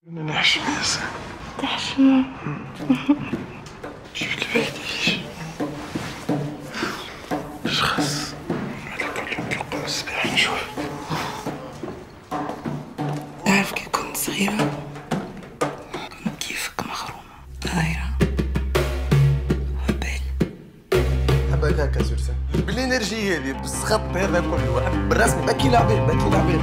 انا نحشم يا زلمه. تحشم؟ شوف كيف يديش. اش خاص؟ هذا كل يوم كيوقع الصباح نشوف. تعرف كي كنت صغيرة كنت كيفك مخرومة دايرة هبال. حبك هكا سوسة بالانرجي هذه بالسخط هذا كله بالرسم باكي العباد باكي العباد.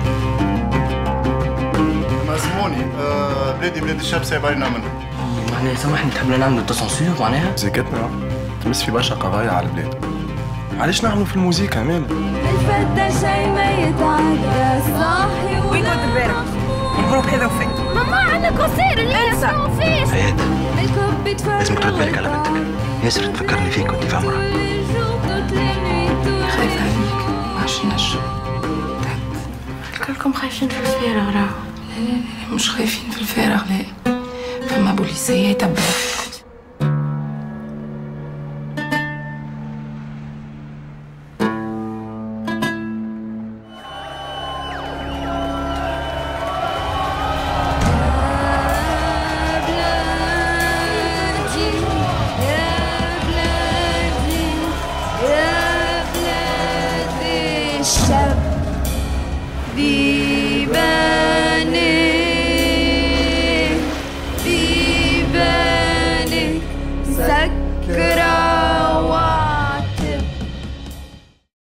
مزموني بلادي بلاد الشاب سايبيننا منه. معناها سامحني تحبنا نعملوا التسانسور معناها؟ موسيقتنا تمس في برشا قضايا على البلاد. علاش نعملوا في الموسيقى مالي؟ الفتى شي ما يتعدى صاحي وين كنت امبارح؟ الجروب هذا وفين؟ ماما عندنا كونسير اللي نسمعوا فيه. فهد الكوب يتفرج لازم ترد بالك على بنتك. ياسر تفكرني فيك وانت في عمرها. خايفة عليك ما عادش نجم. كلكم خايفين في الفراغ راه. لا مش خايفين في الفراغ لا. فما بوليسية يتبعوا.